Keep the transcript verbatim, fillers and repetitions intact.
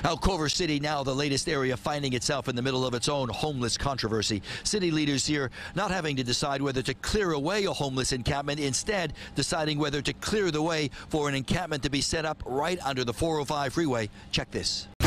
Now, Culver City, now the latest area finding itself in the middle of its own homeless controversy. City leaders here not having to decide whether to clear away a homeless encampment, instead deciding whether to clear the way for an encampment to be set up right under the four oh five freeway. Check this.